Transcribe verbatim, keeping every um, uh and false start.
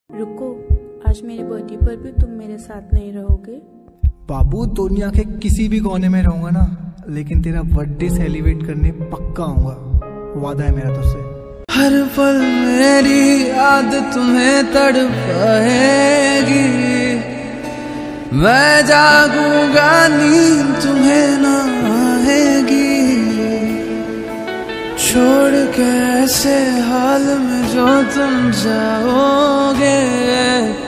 रुको, आज मेरे बर्थडे पर भी तुम मेरे साथ नहीं रहोगे? बाबू दुनिया के किसी भी कोने में रहूंगा ना, लेकिन तेरा बर्थडे सेलिब्रेट करने पक्का आऊंगा, वादा है मेरा तुझसे। हर पल मेरी याद तुम्हें तड़पाएगी, मैं जागूंगा नींद तुम्हें ना आएगी, छोड़ के ऐसे हाल में जो तुम जाओगे।